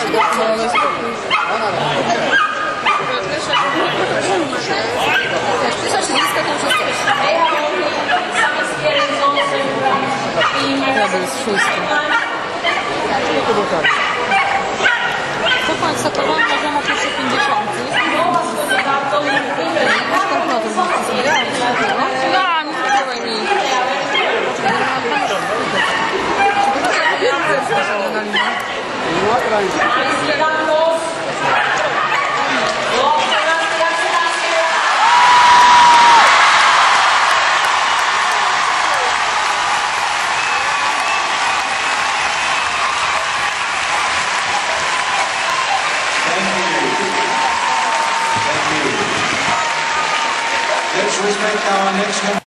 Przecież nie skaką przez coś. Ja bym z szóstym. To pan Sokowa może ma pierwsze 50. Let's respect our next